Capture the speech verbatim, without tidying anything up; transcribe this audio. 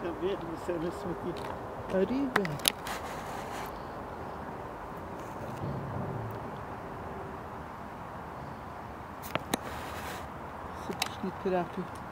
Fica verde, você olha isso aqui. Arriba. Super rápido.